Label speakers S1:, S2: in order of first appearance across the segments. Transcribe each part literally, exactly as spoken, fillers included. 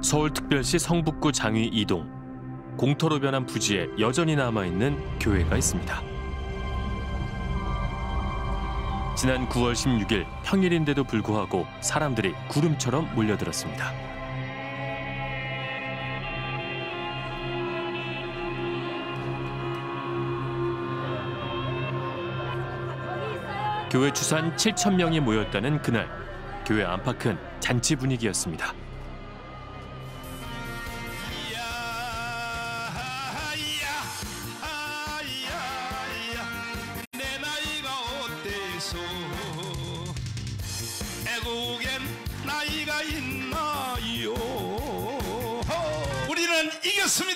S1: 서울특별시 성북구 장위 이 동. 공터로 변한 부지에 여전히 남아있는 교회가 있습니다. 지난 구월 십육일 평일인데도 불구하고 사람들이 구름처럼 몰려들었습니다. 교회 추산 칠천 명이 모였다는 그날, 교회 안팎은 잔치 분위기였습니다.
S2: 나이가 있나요? 우리는 이겼습니다.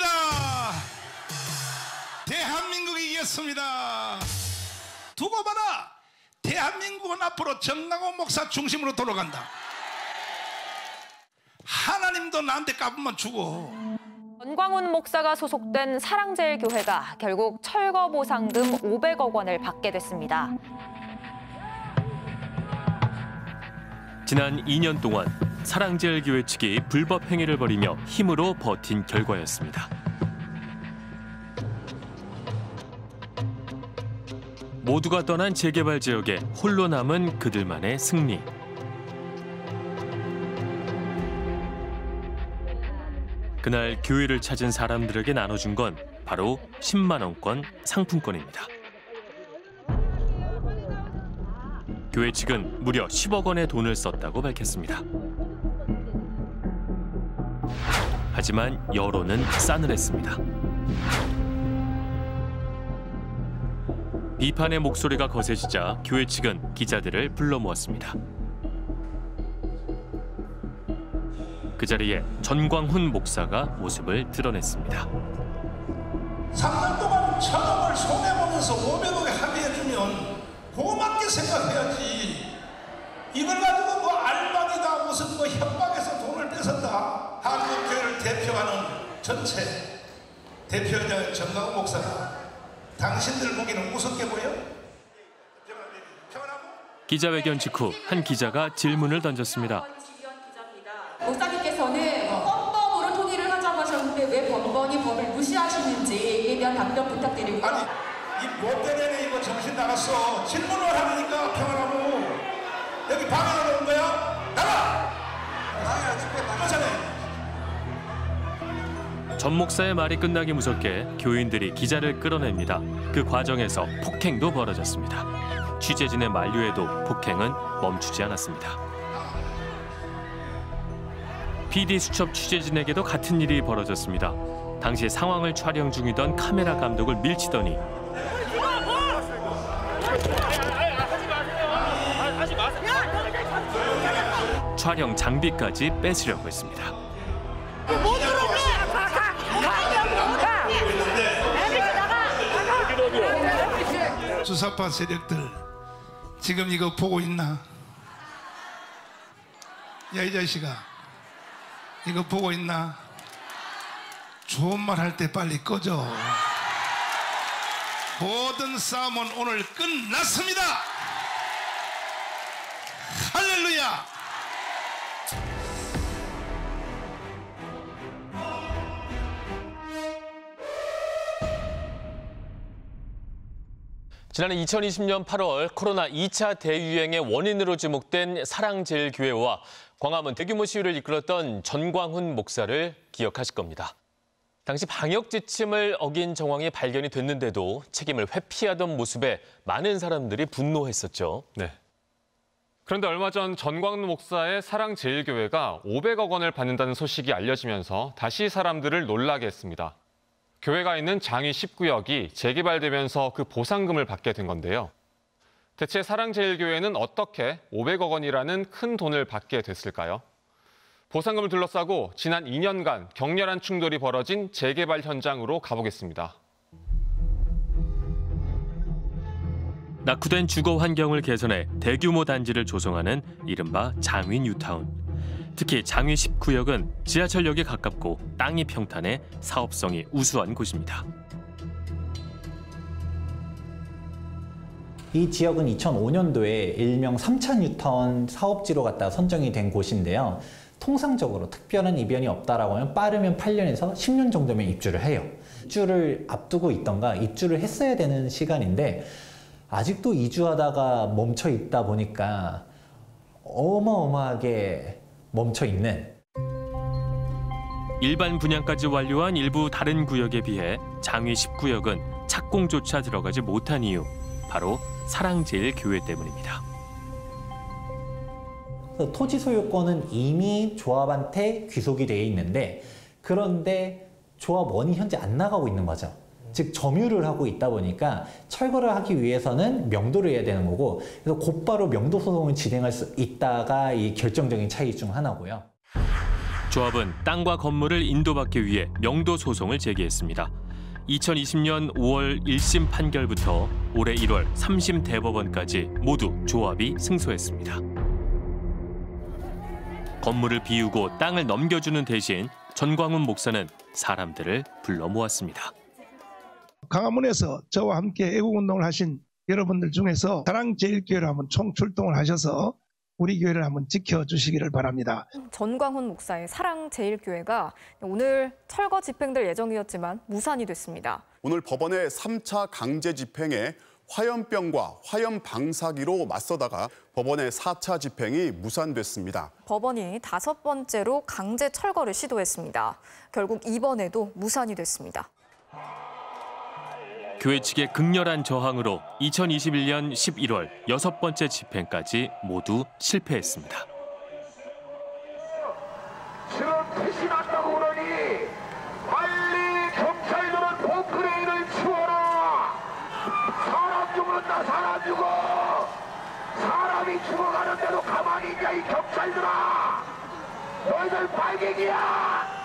S2: 대한민국이 이겼습니다. 두고 봐라. 대한민국은 앞으로 정강훈 목사 중심으로 돌아간다. 하나님도 나한테 까불면 죽어.
S3: 전광훈 목사가 소속된 사랑제일교회가 결국 철거보상금 오백억 원을 받게 됐습니다.
S1: 지난 이 년 동안 사랑제일교회 측이 불법 행위를 벌이며 힘으로 버틴 결과였습니다. 모두가 떠난 재개발 지역에 홀로 남은 그들만의 승리. 그날 교회를 찾은 사람들에게 나눠준 건 바로 십만 원권 상품권입니다. 교회 측은 무려 십억 원의 돈을 썼다고 밝혔습니다. 하지만 여론은 싸늘했습니다. 비판의 목소리가 거세지자 교회 측은 기자들을 불러 모았습니다. 그 자리에 전광훈 목사가 모습을 드러냈습니다.
S2: 삼 년 동안 천억을 손해보면서 오백억에 합의해주면 고맙게 생각해야지. 이걸 가지고 뭐 알박이다 무슨 뭐 협박해서 돈을 뺏었다. 한국교회를 대표하는 전체 대표자 전광훈 목사가 당신들 보기는 우습게 보여?
S1: 기자회견 직후 한 기자가 질문을 던졌습니다.
S4: 목사님께서는 헌법으로 통일을 하자고 하셨는데 왜 번번이 법을 무시하시는지에 대한 답변 부탁드리고요.
S2: 아니 이 못된 애네 이거 정신 나갔어. 질문을 하려니까 평안하고 여기 방해하러 온 거야? 나가!
S1: 전 목사의 말이 끝나기 무섭게 교인들이 기자를 끌어냅니다. 그 과정에서 폭행도 벌어졌습니다. 취재진의 만류에도 폭행은 멈추지 않았습니다. 피디 수첩 취재진에게도 같은 일이 벌어졌습니다. 당시 상황을 촬영 중이던 카메라 감독을 밀치더니 촬영 장비까지 뺏으려고 했습니다.
S2: 수사파 세력들 지금 이거 보고 있나? 야 이 자식아 이거 보고 있나? 좋은 말 할 때 빨리 꺼져. 모든 싸움은 오늘 끝났습니다. 할렐루야.
S1: 지난해 이천이십년 팔월 코로나 이 차 대유행의 원인으로 지목된 사랑제일교회와 광화문 대규모 시위를 이끌었던 전광훈 목사를 기억하실 겁니다. 당시 방역 지침을 어긴 정황이 발견이 됐는데도 책임을 회피하던 모습에 많은 사람들이 분노했었죠.
S5: 네. 그런데 얼마 전 전광훈 목사의 사랑제일교회가 오백억 원을 받는다는 소식이 알려지면서 다시 사람들을 놀라게 했습니다. 교회가 있는 장위 십 구역이 재개발되면서 그 보상금을 받게 된 건데요. 대체 사랑제일교회는 어떻게 오백억 원이라는 큰 돈을 받게 됐을까요? 보상금을 둘러싸고 지난 이 년간 격렬한 충돌이 벌어진 재개발 현장으로 가보겠습니다.
S1: 낙후된 주거 환경을 개선해 대규모 단지를 조성하는 이른바 장위 뉴타운. 특히 장위 십 구역은 지하철역에 가깝고 땅이 평탄해 사업성이 우수한 곳입니다.
S6: 이 지역은 이천오년도에 일명 삼 차 뉴타운 사업지로 갖다 선정이 된 곳인데요. 통상적으로 특별한 이변이 없다라고 하면 빠르면 팔 년에서 십 년 정도면 입주를 해요. 입주를 앞두고 있던가 입주를 했어야 되는 시간인데 아직도 이주하다가 멈춰 있다 보니까 어마어마하게 멈춰 있는.
S1: 일반 분양까지 완료한 일부 다른 구역에 비해 장위 십 구역은 착공조차 들어가지 못한 이유, 바로 사랑제일교회 때문입니다.
S6: 토지 소유권은 이미 조합한테 귀속이 되어 있는데 그런데 조합원이 현재 안 나가고 있는 거죠. 즉 점유를 하고 있다 보니까 철거를 하기 위해서는 명도를 해야 되는 거고, 그래서 곧바로 명도 소송을 진행할 수 있다가 이 결정적인 차이 중 하나고요.
S1: 조합은 땅과 건물을 인도받기 위해 명도 소송을 제기했습니다. 이천이십 년 오월 일 심 판결부터 올해 일월 삼 심 대법원까지 모두 조합이 승소했습니다. 건물을 비우고 땅을 넘겨주는 대신 전광훈 목사는 사람들을 불러 모았습니다.
S2: 광화문에서 저와 함께 애국운동을 하신 여러분들 중에서 사랑제일교회를 한번 총출동을 하셔서 우리 교회를 한번 지켜주시기를 바랍니다.
S7: 전광훈 목사의 사랑제일교회가 오늘 철거 집행될 예정이었지만 무산이 됐습니다.
S8: 오늘 법원의 삼 차 강제 집행에 화염병과 화염 방사기로 맞서다가 법원의 사 차 집행이 무산됐습니다.
S7: 법원이 다섯 번째로 강제 철거를 시도했습니다. 결국 이번에도 무산이 됐습니다.
S1: 교회 측의 극렬한 저항으로 이천이십일 년 십일월 여섯 번째 집행까지 모두 실패했습니다.
S9: 지금 빛이 났다고 그러니 빨리 경찰들은 포크레인을 치워라. 사람 죽는다, 사람 죽어. 사람이 죽어가는데도 가만히 있냐 이 경찰들아. 너희들 발갱이야.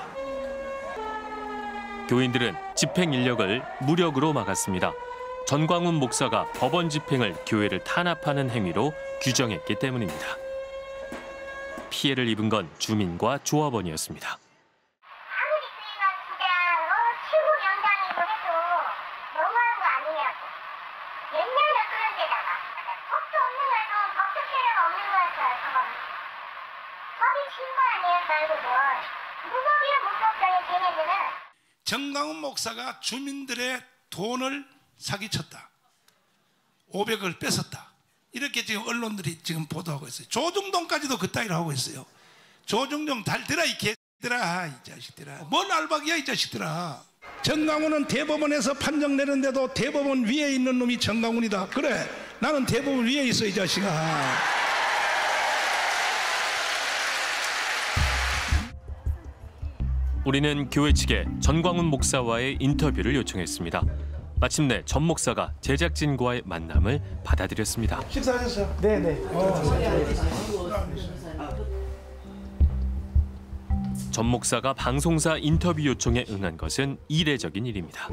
S1: 교인들은 집행 인력을 무력으로 막았습니다. 전광훈 목사가 법원 집행을 교회를 탄압하는 행위로 규정했기 때문입니다. 피해를 입은 건 주민과 조합원이었습니다.
S10: 아무리 저희가 진짜 어, 최고 연장이고 해도 너무한 거 아니냐고. 옛날에 그런 데다가 법도 없는 거에도 법적 체계가 없는 거였어요. 저거는. 법이 친 거 아니에요, 결국은. 무법이야, 무법적인 걔네들은.
S2: 전광훈 목사가 주민들의 돈을 사기쳤다. 오백을 뺏었다. 이렇게 지금 언론들이 지금 보도하고 있어요. 조중동까지도 그따위로 하고 있어요. 조중동 달더라 이 개들아, 이 자식들아. 뭔 알박이야 이 자식들아. 전광훈은 대법원에서 판정 내는데도 대법원 위에 있는 놈이 전광훈이다. 그래, 나는 대법원 위에 있어 이 자식아.
S1: 우리는 교회 측에 전광훈 목사와의 인터뷰를 요청했습니다. 마침내 전 목사가 제작진과의 만남을 받아들였습니다.
S2: 식사하셨어요? 네네.
S1: 전 목사가 방송사 인터뷰 요청에 응한 것은 이례적인 일입니다.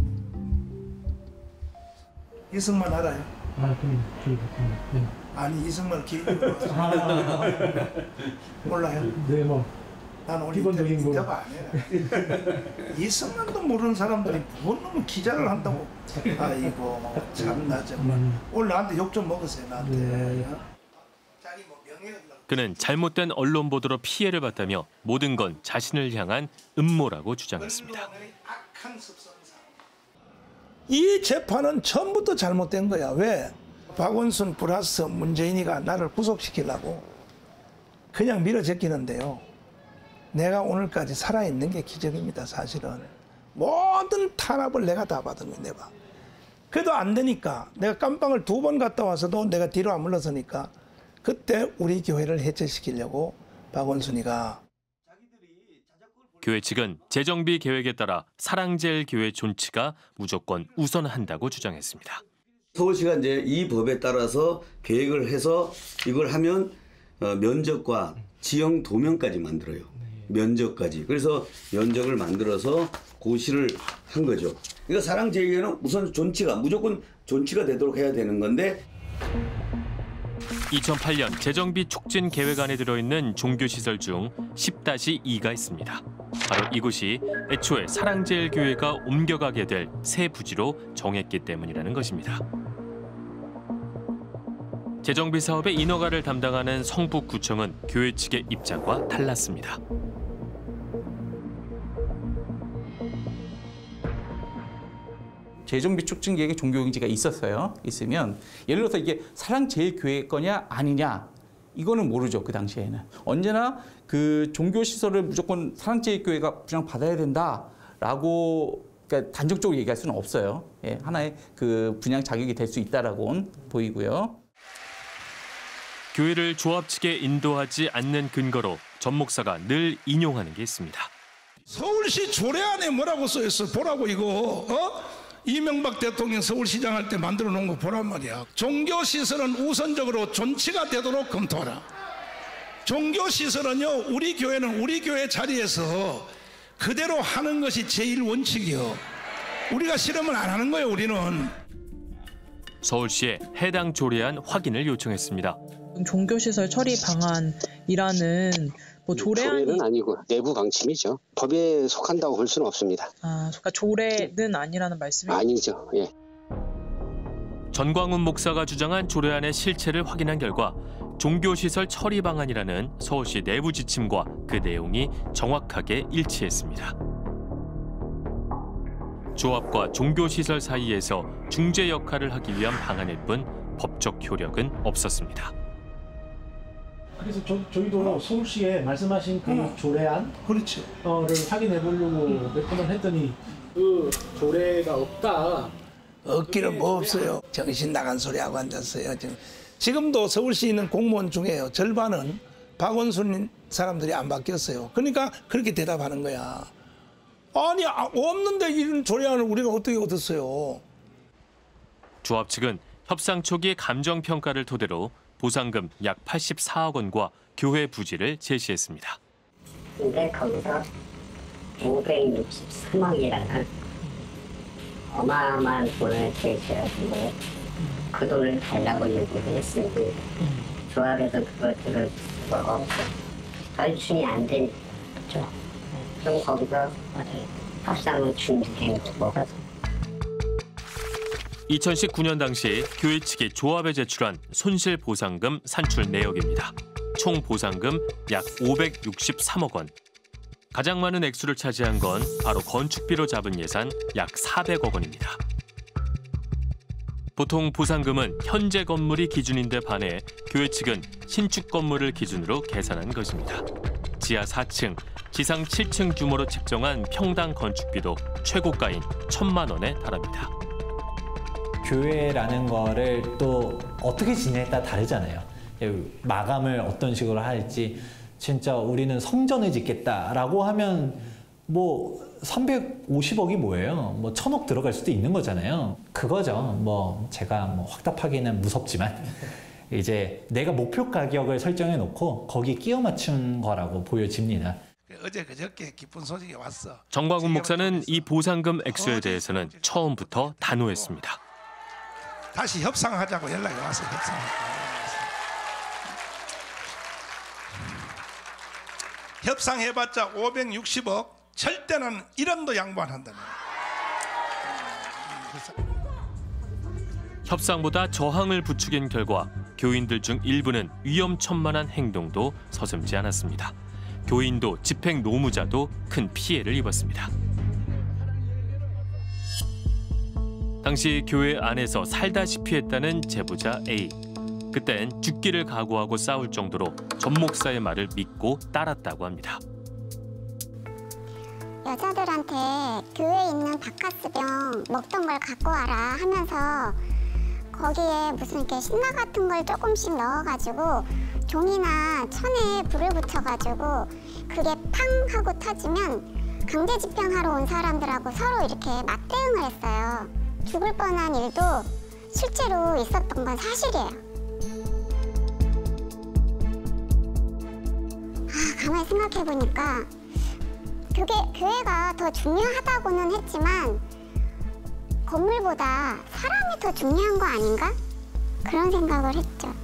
S2: 이승만 알아요?
S11: 아, 그럼 저기 네.
S2: 아니 이승만 개인으로 몰라요?
S11: 네, 뭐
S2: 난 오늘
S11: 기본적인
S2: 인터뷰
S11: 거.
S2: 안 해. 이승만도 모르는 사람들이 뭔 놈의 기자를 한다고. 아이고 참나 정말.
S11: 음.
S2: 오늘 나한테 욕 좀 먹으세요 나한테.
S11: 네.
S2: 자기 뭐 명예.
S1: 그는 잘못된 언론 보도로 피해를 봤다며 모든 건 자신을 향한 음모라고 주장했습니다.
S2: 이 재판은 처음부터 잘못된 거야. 왜? 박원순 플러스 문재인이가 나를 구속시키려고 그냥 밀어제끼는데요. 내가 오늘까지 살아있는 게 기적입니다. 사실은. 모든 탄압을 내가 다 받은 거야. 내가. 그래도 안 되니까 내가 깜빵을 두 번 갔다 와서도 내가 뒤로 안 물러서니까 그때 우리 교회를 해체시키려고 박원순이가.
S1: 교회 측은 재정비 계획에 따라 사랑제일교회 존치가 무조건 우선한다고 주장했습니다.
S12: 서울시가 이제 이 법에 따라서 계획을 해서 이걸 하면 면적과 지형 도면까지 만들어요. 면적까지. 그래서 면적을 만들어서 고시를 한 거죠. 그러니까 사랑제일교회는 우선 존치가 무조건 존치가 되도록 해야 되는 건데.
S1: 이천팔 년 재정비 촉진 계획안에 들어있는 종교시설 중 십 다시 이가 있습니다. 바로 이곳이 애초에 사랑제일교회가 옮겨가게 될 새 부지로 정했기 때문이라는 것입니다. 재정비 사업의 인허가를 담당하는 성북구청은 교회 측의 입장과 달랐습니다.
S13: 재정비 촉진 계획에 종교경지가 있었어요. 있으면 예를 들어서 이게 사랑제일교회 거냐 아니냐 이거는 모르죠. 그 당시에는. 언제나 그 종교시설을 무조건 사랑제일교회가 분양받아야 된다라고 그러니까 단정적으로 얘기할 수는 없어요. 예, 하나의 그 분양 자격이 될 수 있다라고 보이고요.
S1: 교회를 조합 측에 인도하지 않는 근거로 전 목사가 늘 인용하는 게 있습니다.
S2: 서울시 조례안에 뭐라고 써있어? 보라고 이거. 어? 이명박 대통령 서울시장 할 때 만들어 놓은 거 보란 말이야. 종교시설은 우선적으로 존치가 되도록 검토하라. 종교시설은요, 우리 교회는 우리 교회 자리에서 그대로 하는 것이 제일 원칙이요. 우리가 싫으면 안 하는 거예요, 우리는.
S1: 서울시에 해당 조례안 확인을 요청했습니다.
S14: 종교시설 처리 방안이라는 뭐 조례안이...
S15: 조례는 아니고 내부 방침이죠. 법에 속한다고 볼 수는 없습니다.
S14: 아, 그러니까 조례는 아니라는 말씀이죠?
S15: 아니죠. 예.
S1: 전광훈 목사가 주장한 조례안의 실체를 확인한 결과 종교시설 처리 방안이라는 서울시 내부 지침과 그 내용이 정확하게 일치했습니다. 조합과 종교시설 사이에서 중재 역할을 하기 위한 방안일 뿐 법적 효력은 없었습니다.
S11: 그래서 저, 저희도 서울시에 말씀하신 그
S2: 어.
S11: 조례안
S2: 그렇죠.
S11: 어를 확인해 보려고 몇 번을 했더니 그 조례가 없다.
S2: 없기는 뭐 없어요. 정신 나간 소리 하고 앉았어요. 지금. 지금도 서울시에 있는 공무원 중에요. 절반은 박원순 사람들이 안 바뀌었어요. 그러니까 그렇게 대답하는 거야. 아니 없는데 이런 조례안을 우리가 어떻게 얻었어요.
S1: 조합 측은 협상 초기 감정평가를 토대로 보상금 약 팔십사억 원과 교회 부지를 제시했습니다.
S10: 근데 거기서 오백육십삼억이라는 어마어마한 돈을 제시하는데 그 돈을 달라고 얘기를 했으니 조합에서 그것들을 먹어 설춘이 안 되죠. 그럼 거기서 협상을 준비된 거가
S1: 이천십구 년 당시 교회 측이 조합에 제출한 손실보상금 산출 내역입니다. 총 보상금 약 오백육십삼억 원. 가장 많은 액수를 차지한 건 바로 건축비로 잡은 예산 약 사백억 원입니다. 보통 보상금은 현재 건물이 기준인데 반해 교회 측은 신축 건물을 기준으로 계산한 것입니다. 지하 사 층, 지상 칠 층 규모로 책정한 평당 건축비도 최고가인 천만 원에 달합니다.
S6: 교회라는 거를 또 어떻게 지내에 따라 다르잖아요. 마감을 어떤 식으로 할지 진짜 우리는 성전을 짓겠다라고 하면 뭐 삼백오십억이 뭐예요? 뭐 천억 들어갈 수도 있는 거잖아요. 그거죠. 뭐 제가 뭐 확답하기는 무섭지만 이제 내가 목표 가격을 설정해 놓고 거기 끼워 맞춘 거라고 보여집니다.
S2: 어제 그저께 기쁜 소식이 왔어.
S1: 전광훈 목사는 이 보상금 액수에 대해서는 처음부터 단호했습니다.
S2: 다시 협상하자고 연락이 와서 협상하자고. 협상해봤자 오백육십억, 절대는 일 원도 양보 안 한다는
S1: 협상보다 저항을 부추긴 결과 교인들 중 일부는 위험천만한 행동도 서슴지 않았습니다. 교인도 집행 노무자도 큰 피해를 입었습니다. 당시 교회 안에서 살다시피 했다는 제보자 A. 그땐 죽기를 각오하고 싸울 정도로 전 목사의 말을 믿고 따랐다고 합니다.
S10: 여자들한테 교회에 있는 바카스병 먹던 걸 갖고 와라 하면서 거기에 무슨 이렇게 신나 같은 걸 조금씩 넣어가지고 종이나 천에 불을 붙여가지고 그게 팡 하고 터지면 강제 집행하러 온 사람들하고 서로 이렇게 맞대응을 했어요. 죽을 뻔한 일도 실제로 있었던 건 사실이에요. 아, 가만히 생각해보니까 그게 교회가 더 중요하다고는 했지만 건물보다 사람이 더 중요한 거 아닌가? 그런 생각을 했죠.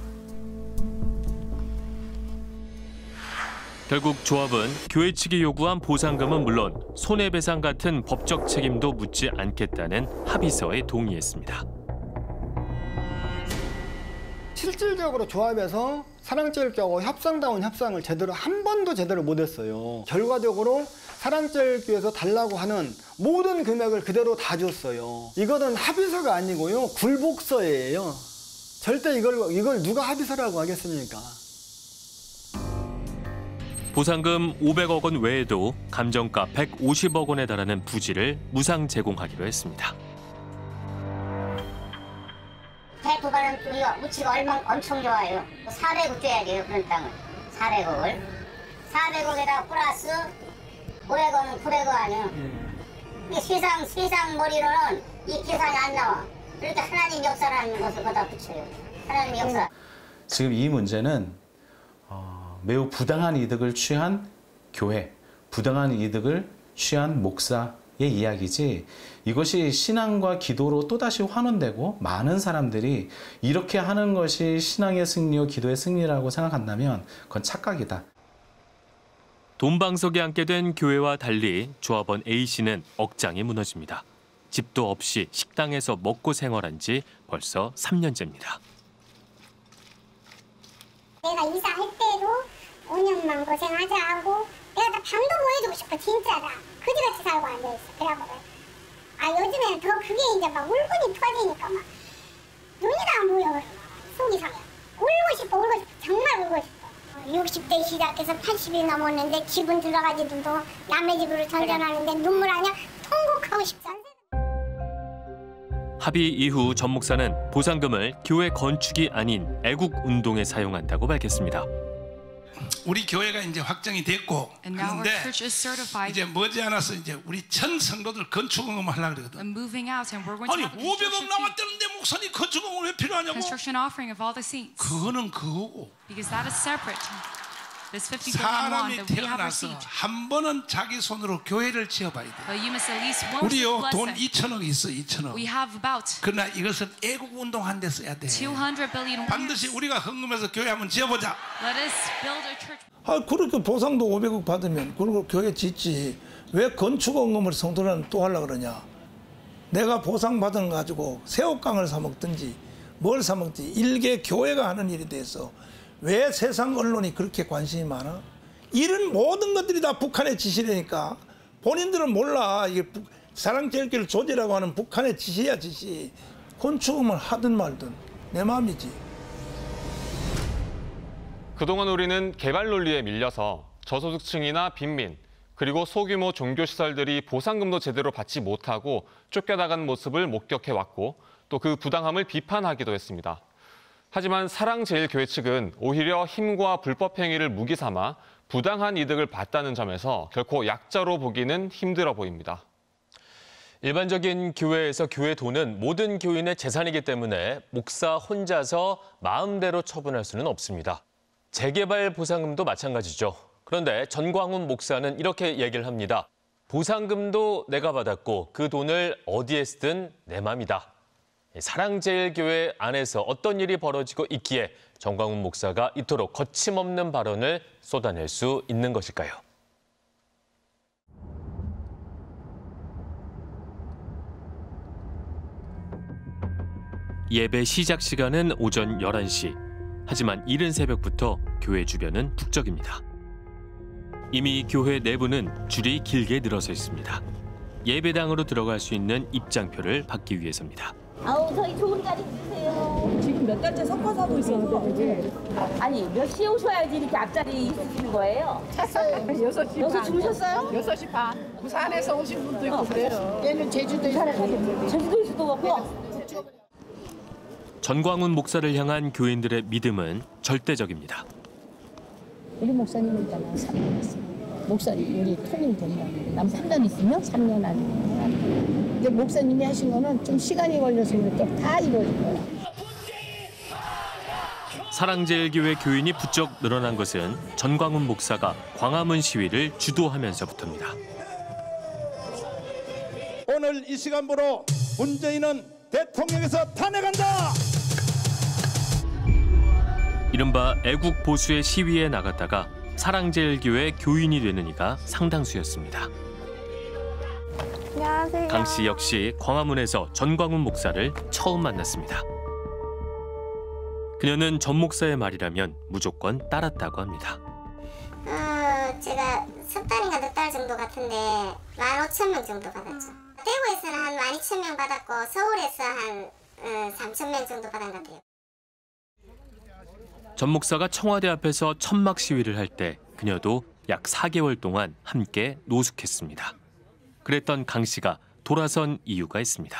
S1: 결국 조합은 교회 측이 요구한 보상금은 물론 손해배상 같은 법적 책임도 묻지 않겠다는 합의서에 동의했습니다.
S16: 실질적으로 조합에서 사랑제일교회하고 협상다운 협상을 제대로 한 번도 제대로 못했어요. 결과적으로 사랑제일교회에서 달라고 하는 모든 금액을 그대로 다 줬어요. 이거는 합의서가 아니고요, 굴복서예요. 절대 이걸 이걸 누가 합의서라고 하겠습니까?
S1: 보상금 오백억 원 외에도 감정가 백오십억 원에 달하는 부지를 무상 제공하기로 했습니다.
S10: 대포가는 우리가 우치가 얼마 엄청 좋아요. 사백억 줘야 돼요, 그런 땅을. 사백억을. 사백억에다 플러스 오백억은 구백억 아니에요. 근데 세상, 세상 머리로는 이 계산이 안 나와. 그러니까 하나님 역사라는 것을 거기다 붙여요. 하나님 역사.
S13: 지금 이 문제는 어, 매우 부당한 이득을 취한 교회, 부당한 이득을 취한 목사의 이야기지, 이것이 신앙과 기도로 또다시 환원되고 많은 사람들이 이렇게 하는 것이 신앙의 승리요 기도의 승리라고 생각한다면 그건 착각이다.
S1: 돈방석에 앉게 된 교회와 달리 조합원 A씨는 억장이 무너집니다. 집도 없이 식당에서 먹고 생활한 지 벌써 삼 년째입니다.
S10: 내가 이사할 때도 오 년만 고생하자 하고 내가 다 방도 보여주고 싶어, 진짜다. 그지같이 살고 앉아있어. 그래갖고 아 요즘에는 더 그게 이제 막 울분이 터지니까 막 눈이 다 안 보여. 속이 상해. 울고 싶어, 울고 싶어. 정말 울고 싶어. 육십 대 시작해서 팔십이 넘었는데 집은 들어가지도 남의 집으로 전전하는데 눈물 아니야? 통곡하고 싶지 않아.
S1: 합의 이후 전 목사는 보상금을 교회 건축이 아닌 애국 운동에 사용한다고 밝혔습니다.
S17: 우리 교회가 이제 확정이 됐고 하는데 이제 머지않아서 이제 우리 전 성도들 건축원금 하려고 그러거든. 아니 오백억 나왔다는데 목사님 건축원금 왜 필요하냐고? 그거는 그거고. 사람이 태어나서 한 번은 자기 손으로 교회를 지어봐야 돼. 우리요 돈 이천억 있어, 이천억. 그러나 이것은 애국운동 데 써야 돼. 반드시 우리가 헌금해서 교회 한번 지어보자.
S2: 아, 그렇게 보상도 오백억 받으면 그리고 교회 짓지. 왜 건축원금을 성도는 또 하려고 그러냐. 내가 보상받은 거 가지고 새우깡을 사 먹든지 뭘 사 먹든지 일개 교회가 하는 일에 대해서 왜 세상 언론이 그렇게 관심이 많아? 이런 모든 것들이 다 북한의 지시라니까. 본인들은 몰라. 이게 사랑제일교회를 조지라고 하는 북한의 지시야, 지시. 건축음을 하든 말든 내 마음이지.
S5: 그동안 우리는 개발 논리에 밀려서 저소득층이나 빈민, 그리고 소규모 종교시설들이 보상금도 제대로 받지 못하고 쫓겨나간 모습을 목격해왔고 또 그 부당함을 비판하기도 했습니다. 하지만 사랑제일교회 측은 오히려 힘과 불법 행위를 무기 삼아 부당한 이득을 봤다는 점에서 결코 약자로 보기는 힘들어 보입니다.
S1: 일반적인 교회에서 교회 돈은 모든 교인의 재산이기 때문에 목사 혼자서 마음대로 처분할 수는 없습니다. 재개발 보상금도 마찬가지죠. 그런데 전광훈 목사는 이렇게 얘기를 합니다. 보상금도 내가 받았고 그 돈을 어디에 쓰든 내 맘이다. 사랑제일교회 안에서 어떤 일이 벌어지고 있기에 전광훈 목사가 이토록 거침없는 발언을 쏟아낼 수 있는 것일까요? 예배 시작 시간은 오전 열한 시. 하지만 이른 새벽부터 교회 주변은 북적입니다. 이미 교회 내부는 줄이 길게 늘어서 있습니다. 예배당으로 들어갈 수 있는 입장표를 받기 위해서입니다.
S18: 아우 저희 좋은 자리 주세요. 지금 몇 달째 섞어서 하고 있어서. 아니 몇 시에 오셔야지 이렇게 앞자리 있으시는 거예요?
S19: 찼어요. 여섯 시
S18: 여섯 시 오셨어요?
S19: 여섯 시 반. 부산에서 오신 분도 있고 그래요. 얘는 제주도에서
S18: 제주도에서도 왔고.
S1: 전광훈 목사를 향한 교인들의 믿음은 절대적입니다.
S20: 우리 목사님 있잖아요. 삼 년 했어요. 목사님 우리 통일 된다는데 남 삼 년 있으면 삼 년 아니에요. 근데 목사님이 하신 거는 좀 시간이 걸려서 그렇게 다 이루어진 거예요.
S1: 사랑제일교회 교인이 부쩍 늘어난 것은 전광훈 목사가 광화문 시위를 주도하면서부터입니다.
S21: 오늘 이 시간부로 문재인은 대통령에서 탄핵한다.
S1: 이른바 애국 보수의 시위에 나갔다가 사랑제일교회 교인이 되는 이가 상당수였습니다.
S7: 안녕하세요.
S1: 강 씨 역시 광화문에서 전광훈 목사를 처음 만났습니다. 그녀는 전 목사의 말이라면 무조건 따랐다고 합니다.
S10: 어, 제가 석 달인가 넉 달 정도 같은데 만 오천 명 정도 받았죠. 대구에서는 한 만 이천 명 받았고 서울에서 한 어, 삼천 명 정도 받은 것 같아요.
S1: 전 목사가 청와대 앞에서 천막 시위를 할 때 그녀도 약 사 개월 동안 함께 노숙했습니다. 그랬던 강 씨가 돌아선 이유가 있습니다.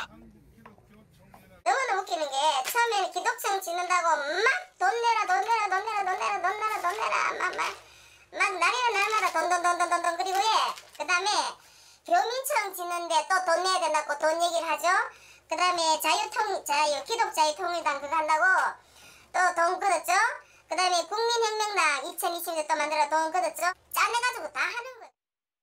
S10: 너무나 웃기는 게 처음에는 기독청 짓는다고 막 돈 내라 돈 내라 돈 내라 돈 내라 돈 내라 돈 내라 막 막 막 날이나 날마다 돈 돈 돈 돈 돈 돈 그리고 예 그다음에 교민청 짓는데 또 돈 내야 된다고 돈 얘기를 하죠. 그다음에 자유통 자유 기독자유통일당 그거 한다고 또 돈 걷었죠. 그다음에 국민혁명당 이천이십 년 또 만들어 돈 걷었죠. 짜내가지고 다 하는 거예요.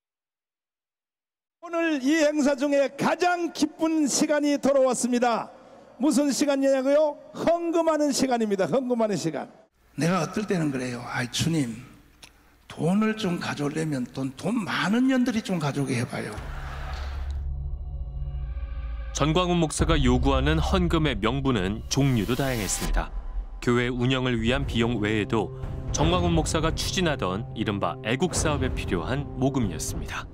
S21: 오늘 이 행사 중에 가장 기쁜 시간이 돌아왔습니다. 무슨 시간이냐고요? 헌금하는 시간입니다. 헌금하는 시간.
S2: 내가 어떨 때는 그래요. 아이 주님, 돈을 좀 가져오려면 돈, 돈 많은 년들이 좀 가져오게 해봐요.
S1: 전광훈 목사가 요구하는 헌금의 명분은 종류도 다양했습니다. 교회 운영을 위한 비용 외에도 전광훈 목사가 추진하던 이른바 애국 사업에 필요한 모금이었습니다.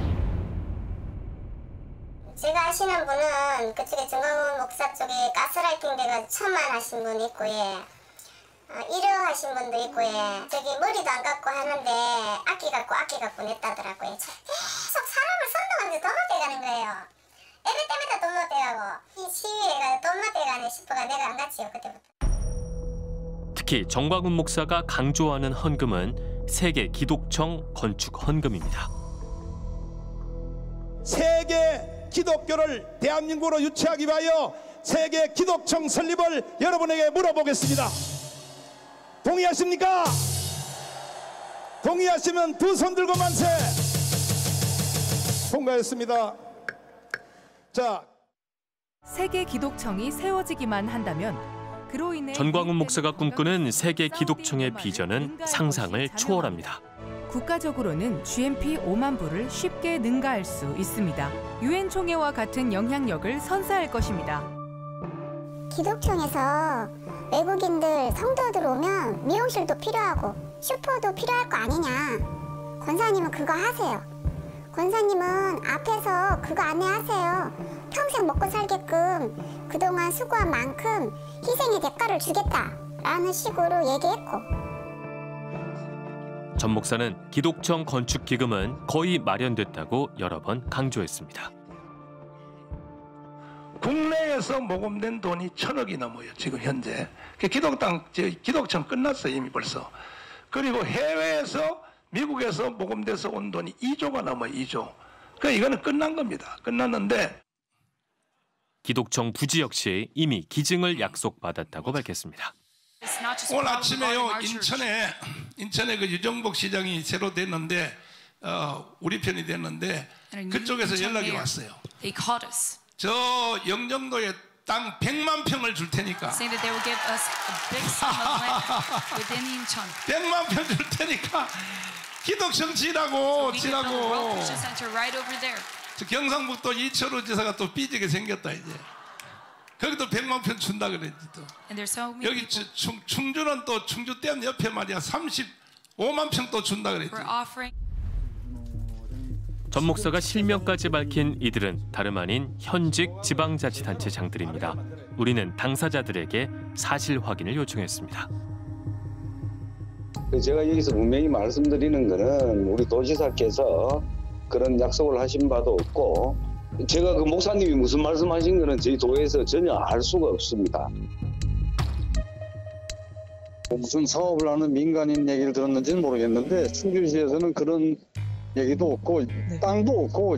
S10: 제가 아시는 분은 그쪽에 전광훈 목사 쪽에 가스라이팅 돼가 천만 하신 분 있고 예. 어, 일억 하신 분도 있고 예. 저기 머리도 안 깎고 하는데 악기 갖고 악기 갖고 냈다더라고요. 계속 사람을 선동하는데 돈 못 돼가는 거예요. 애들 때문에 돈 못 돼가고 이 시위에가 돈 못 돼가네 싶어가 내가 안 갔지요 그때부터.
S1: 특히 전광훈 목사가 강조하는 헌금은 세계 기독청 건축 헌금입니다.
S21: 세계 기독교를 대한민국으로 유치하기 위하여 세계 기독청 설립을 여러분에게 물어보겠습니다. 동의하십니까? 동의하시면 두 손 들고 만세. 통과했습니다. 자,
S3: 세계 기독청이 세워지기만 한다면 그로 인해
S1: 전광훈 목사가 꿈꾸는 세계 기독청의 비전은 상상을 초월합니다.
S3: 국가적으로는 지엠피 오만 부를 쉽게 능가할 수 있습니다. 유엔 총회와 같은 영향력을 선사할 것입니다.
S10: 기독청에서 외국인들 성도들 오면 미용실도 필요하고 슈퍼도 필요할 거 아니냐. 권사님은 그거 하세요. 권사님은 앞에서 그거 안내하세요. 평생 먹고 살게끔 그동안 수고한 만큼 희생의 대가를 주겠다라는 식으로 얘기했고.
S1: 전 목사는 기독청 건축 기금은 거의 마련됐다고 여러 번 강조했습니다.
S2: 국내에서 모금된 돈이 천억이 넘어요. 지금 현재. 기독당, 기독청 끝났어요. 이미 벌써. 그리고 해외에서 미국에서 모금돼서 온 돈이 이조가 넘어요. 이조. 그러니까 이거는 끝난 겁니다. 끝났는데.
S1: 기독청 부지 역시 이미 기증을 약속받았다고 밝혔습니다.
S17: 오늘 아침에요 인천에 인천에 그 유정복 시장이 새로 됐는데 어, 우리 편이 됐는데 그쪽에서 연락이 왔어요. 저 영종도에 땅 백만 평을 줄 테니까. 백만 평 줄 테니까 기독청 지라고 지라고. 저 경상북도 이철우 지사가 또 삐지게 생겼다 이제. 거기도 백만 평 준다 그랬지 또. 여기 충, 충주는 또 충주댐 옆에 말이야 삼십오만 평 또 준다 그랬지.
S1: 전 목사가 실명까지 밝힌 이들은 다름 아닌 현직 지방자치단체장들입니다. 우리는 당사자들에게 사실 확인을 요청했습니다.
S22: 제가 여기서 분명히 말씀드리는 거는 우리 도지사께서 그런 약속을 하신 바도 없고 제가 그 목사님이 무슨 말씀하신 거는 저희 도에서 전혀 알 수가 없습니다. 무슨 사업을 하는 민간인 얘기를 들었는지는 모르겠는데 충주시에서는 그런 얘기도 없고 네. 땅도 없고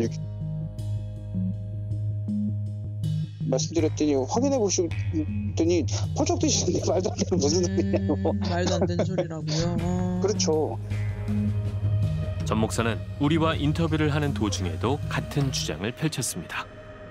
S22: 말씀드렸더니 확인해 보셨더니 포적 드시는데 말도 안 되는 무슨 소리냐고.
S14: 음, 말도 안 되는 소리라고요. 어.
S22: 그렇죠.
S1: 전 목사는 우리와 인터뷰를 하는 도중에도 같은 주장을 펼쳤습니다.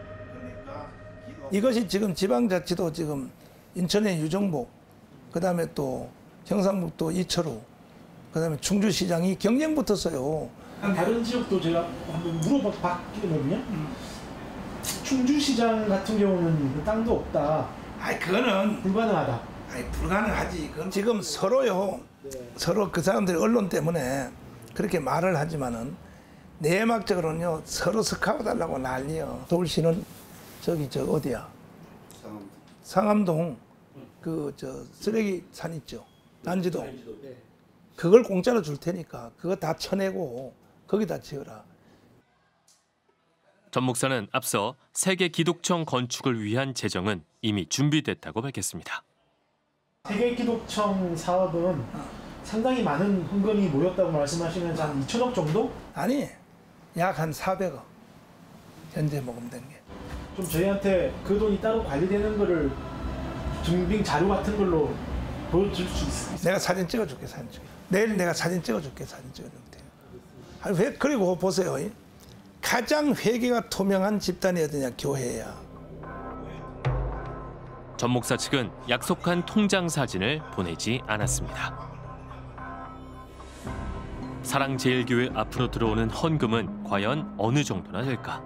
S2: 이것이 지금 지방자치도 지금 인천의 유정복, 그다음에 또 경상북도 이철우, 그다음에 충주시장이 경쟁 붙었어요.
S11: 다른 지역도 제가 한번 물어봤거든요. 음. 충주시장 같은 경우는 그 땅도 없다.
S2: 아이 그거는
S11: 불가능하다.
S2: 아니 불가능하지. 그럼 지금 서로요. 네. 서로 그 사람들이 언론 때문에 그렇게 말을 하지만은 내막적으로는요 서로 스카우달라고 난리요. 서울시는 저기 저 어디야? 상암동. 상암동 그 저 쓰레기 산 있죠. 난지도. 네. 그걸 공짜로 줄 테니까 그거 다 쳐내고 거기다 지어라.
S1: 전 목사는 앞서 세계 기독청 건축을 위한 재정은 이미 준비됐다고 밝혔습니다.
S11: 세계 기독청 사업은 상당히 많은 헌금이 모였다고 말씀하시면서 한 이천억 정도?
S2: 아니, 약 한 사백억 현재 모금된 게.
S11: 좀 저희한테 그 돈이 따로 관리되는 거를 증빙 자료 같은 걸로 보여줄 수 있어요?
S2: 내가 사진 찍어줄게, 사진 찍어. 내일 내가 사진 찍어줄게, 사진 찍어줄게. 아니, 왜, 그리고 보세요. 가장 회계가 투명한 집단이 어디냐, 교회야.
S1: 전 목사 측은 약속한 통장 사진을 보내지 않았습니다. 사랑제일교회 앞으로 들어오는 헌금은 과연 어느 정도나 될까?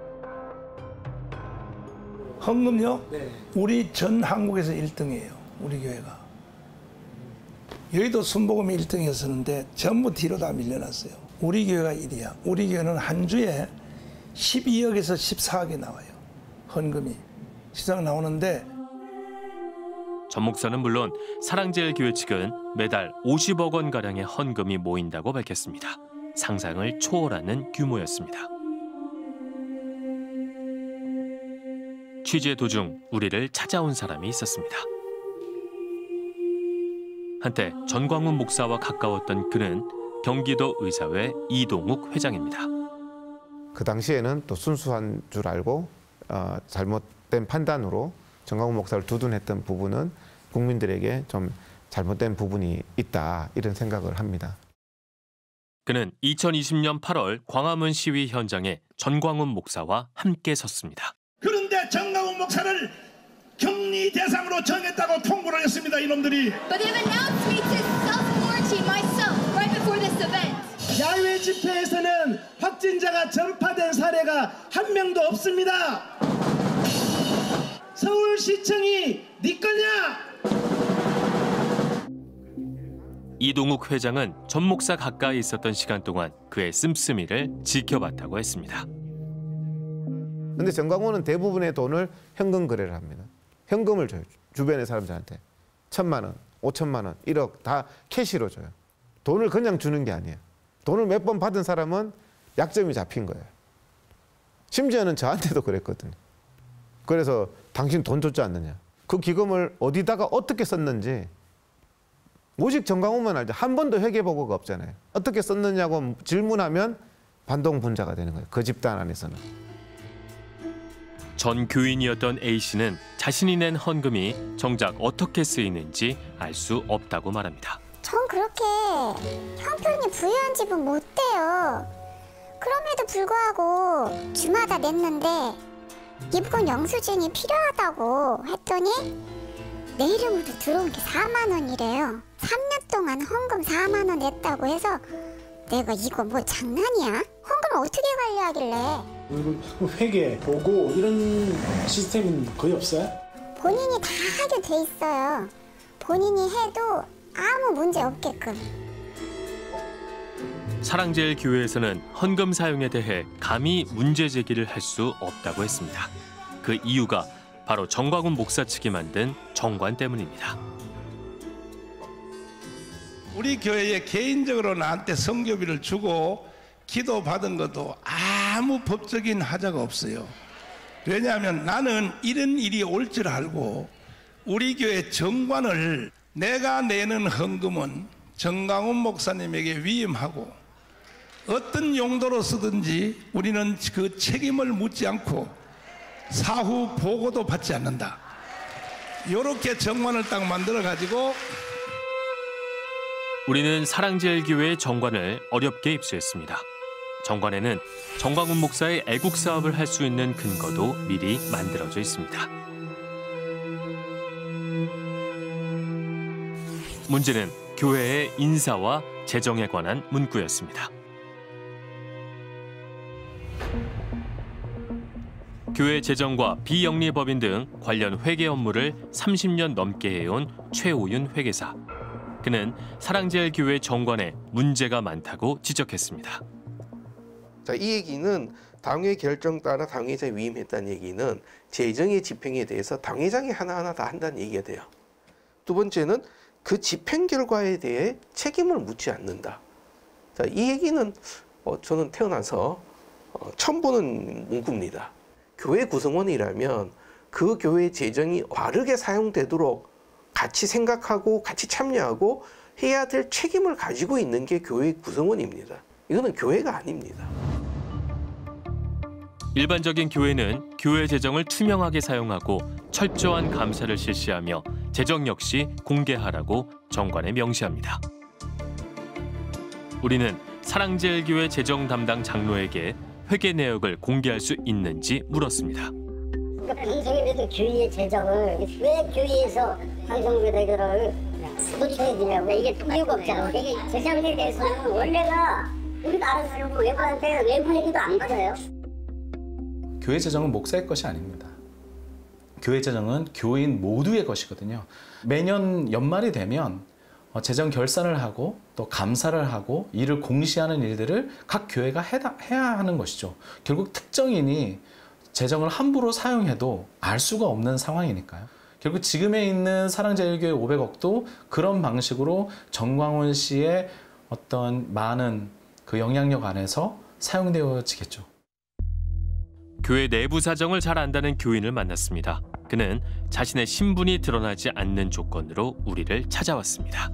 S2: 헌금요?
S11: 네.
S2: 우리 전 한국에서 일 등이에요. 우리 교회가. 여의도 순복음이 일 등이었었는데 전부 뒤로 다 밀려났어요. 우리 교회가 일 위야. 우리 교회는 한 주에 십이억에서 십사억이 나와요. 헌금이. 시장 나오는데
S1: 전 목사는 물론 사랑제일교회 측은 매달 오십억 원가량의 헌금이 모인다고 밝혔습니다. 상상을 초월하는 규모였습니다. 취재 도중 우리를 찾아온 사람이 있었습니다. 한때 전광훈 목사와 가까웠던 그는 경기도 의사회 이동욱 회장입니다.
S4: 그 당시에는 또 순수한 줄 알고 어, 잘못된 판단으로 전광훈 목사를 두둔했던 부분은 국민들에게 좀 잘못된 부분이 있다 이런 생각을 합니다.
S1: 그는 이천이십 년 팔월 광화문 시위 현장에 전광훈 목사와 함께 섰습니다.
S21: 그런데 전광훈 목사를 격리 대상으로 정했다고 통보를 했습니다. 이놈들이.
S10: But they've announced me to self-quarantine myself right before this event.
S21: 야외 집회에서는 확진자가 전파된 사례가 한 명도 없습니다. 서울시청이 네 거냐?
S1: 이동욱 회장은 전 목사 가까이 있었던 시간 동안 그의 씀씀이를 지켜봤다고 했습니다.
S4: 그런데 전광훈은 대부분의 돈을 현금 거래를 합니다. 현금을 줘요. 주변의 사람들한테. 천만 원, 오천만 원, 일억 다 캐시로 줘요. 돈을 그냥 주는 게 아니에요. 돈을 몇 번 받은 사람은 약점이 잡힌 거예요. 심지어는 저한테도 그랬거든요. 그래서 당신 돈 줬지 않느냐. 그 기금을 어디다가 어떻게 썼는지 오직 전광훈만 알죠. 한 번도 회계보고가 없잖아요. 어떻게 썼느냐고 질문하면 반동분자가 되는 거예요. 그 집단 안에서는.
S1: 전 교인이었던 A씨는 자신이 낸 헌금이 정작 어떻게 쓰이는지 알 수 없다고 말합니다.
S10: 전 그렇게 형편이 부유한 집은 못 돼요. 그럼에도 불구하고 주마다 냈는데 입금 영수증이 필요하다고 했더니 내 이름으로 들어온 게 사만 원이래요. 삼 년 동안 헌금 사만 원 냈다고 해서 내가 이거 뭐 장난이야? 헌금을 어떻게 관리하길래?
S11: 그리고 회계, 보고 이런 시스템은 거의 없어요?
S10: 본인이 다 하게 돼 있어요. 본인이 해도 아무 문제 없게끔.
S1: 사랑제일교회에서는 헌금 사용에 대해 감히 문제 제기를 할 수 없다고 했습니다. 그 이유가 바로 전광훈 목사 측이 만든 정관 때문입니다.
S21: 우리 교회에 개인적으로 나한테 성교비를 주고 기도 받은 것도 아무 법적인 하자가 없어요. 왜냐하면 나는 이런 일이 올 줄 알고 우리 교회 정관을 내가 내는 헌금은 전광훈 목사님에게 위임하고 어떤 용도로 쓰든지 우리는 그 책임을 묻지 않고 사후 보고도 받지 않는다. 이렇게 정관을 딱 만들어 가지고
S1: 우리는 사랑제일교회의 정관을 어렵게 입수했습니다. 정관에는 전광훈 목사의 애국 사업을 할 수 있는 근거도 미리 만들어져 있습니다. 문제는 교회의 인사와 재정에 관한 문구였습니다. 교회 재정과 비영리법인 등 관련 회계 업무를 삼십 년 넘게 해온 최오윤 회계사. 그는 사랑제일교회 정관에 문제가 많다고 지적했습니다.
S8: 자, 이 얘기는 당회 결정 따라 당회장이 위임했다는 얘기는 재정의 집행에 대해서 당회장이 하나하나 다 한다는 얘기가 돼요. 두 번째는 그 집행 결과에 대해 책임을 묻지 않는다. 자, 이 얘기는 어, 저는 태어나서 어, 처음 보는 문구입니다. 교회 구성원이라면 그 교회 재정이 바르게 사용되도록 같이 생각하고 같이 참여하고 해야 될 책임을 가지고 있는 게 교회 구성원입니다. 이거는 교회가 아닙니다.
S1: 일반적인 교회는 교회 재정을 투명하게 사용하고 철저한 감사를 실시하며 재정 역시 공개하라고 정관에 명시합니다. 우리는 사랑제일교회 재정 담당 장로에게 회계 내역을 공개할 수 있는지 물었습니다.
S9: 그러니까 방송에도 교회의 재정을 왜 교회에서 방송국에다가 소개해드리냐고 이게 이유가 없잖아. 이게 재정에 대해서는 원래가 우리가 알아서 하려고 외부한테 외부 얘기도 안 받아요.
S23: 교회 재정은 목사의 것이 아닙니다. 교회 재정은 교인 모두의 것이거든요. 매년 연말이 되면 재정 결산을 하고 또 감사를 하고 이를 공시하는 일들을 각 교회가 해다, 해야 하는 것이죠. 결국 특정인이 재정을 함부로 사용해도 알 수가 없는 상황이니까요. 결국 지금에 있는 사랑제일교회 오백억도 그런 방식으로 정광훈 씨의 어떤 많은 그 영향력 안에서 사용되어지겠죠.
S1: 교회 내부 사정을 잘 안다는 교인을 만났습니다. 그는 자신의 신분이 드러나지 않는 조건으로 우리를 찾아왔습니다.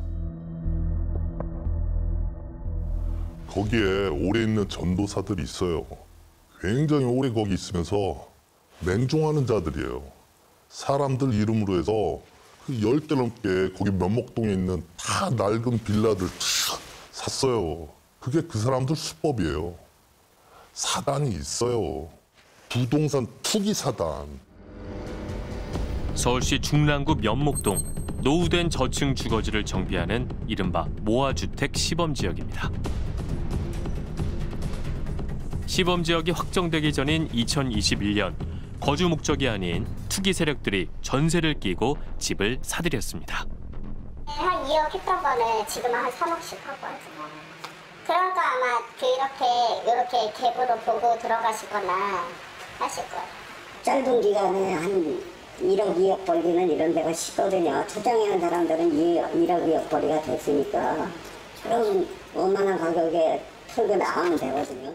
S24: 거기에 오래 있는 전도사들이 있어요. 굉장히 오래 거기 있으면서 맹종하는 자들이에요. 사람들 이름으로 해서 그 열대 넘게 거기 면목동에 있는 다 낡은 빌라들 다 샀어요. 그게 그 사람들 수법이에요. 사단이 있어요. 부동산 투기 사단.
S1: 서울시 중랑구 면목동, 노후된 저층 주거지를 정비하는 이른바 모아주택 시범지역입니다. 시범지역이 확정되기 전인 이천이십일 년, 거주 목적이 아닌 투기 세력들이 전세를 끼고 집을 사들였습니다.
S9: 한 이억 했던 거는 지금 한 삼억씩 하고 있어요. 그러니까 아마 이렇게 이렇게 계보도 보고 들어가시거나 하실 거예요.
S25: 짧은 기간에 한 일억, 이억 벌기는 이런 데가 쉽거든요. 투자하는 사람들은 일억, 이억 벌이가 됐으니까 그럼 원만한 가격에 털고 나가면 되거든요.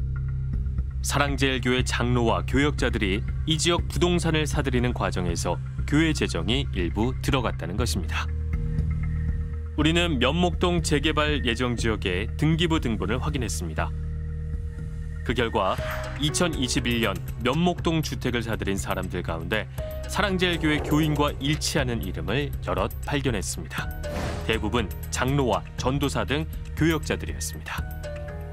S1: 사랑제일교회 장로와 교역자들이 이 지역 부동산을 사들이는 과정에서 교회 재정이 일부 들어갔다는 것입니다. 우리는 면목동 재개발 예정 지역의 등기부 등본을 확인했습니다. 그 결과 이천이십일 년 면목동 주택을 사들인 사람들 가운데 사랑제일교회 교인과 일치하는 이름을 여럿 발견했습니다. 대부분 장로와 전도사 등 교역자들이었습니다.